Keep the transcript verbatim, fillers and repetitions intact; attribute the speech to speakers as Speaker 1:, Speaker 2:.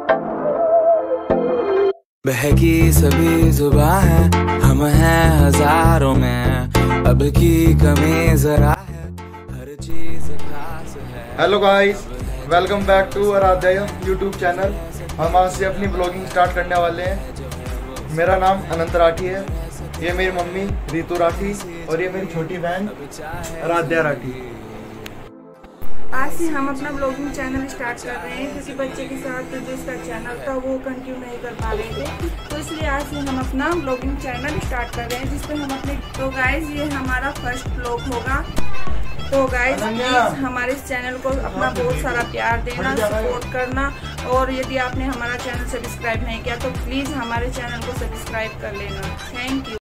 Speaker 1: बहकी सभी जुबां है, हम हैं हजारों में, अब की कमी जरा है, हर चीज खास है।
Speaker 2: Hello guys, welcome back to Aradhya YouTube channel. हम आज से अपनी ब्लॉगिंग स्टार्ट करने वाले हैं। मेरा नाम अनंत राठी है, ये मेरी मम्मी रितु राठी और ये मेरी छोटी बहन आराध्या राठी।
Speaker 3: आज से हम अपना ब्लॉगिंग चैनल स्टार्ट कर रहे हैं क्योंकि बच्चे के साथ जो इसका चैनल था वो कंटिन्यू नहीं कर पा रहे थे, तो इसलिए आज से हम अपना ब्लॉगिंग चैनल स्टार्ट कर रहे हैं जिसपे हम अपने तो गाइज ये हमारा फर्स्ट ब्लॉग होगा। तो गाइज प्लीज हमारे इस चैनल को अपना बहुत सारा प्यार देना, सपोर्ट करना, और यदि आपने हमारा चैनल सब्सक्राइब नहीं किया तो प्लीज हमारे चैनल को सब्सक्राइब कर लेना। Thank you.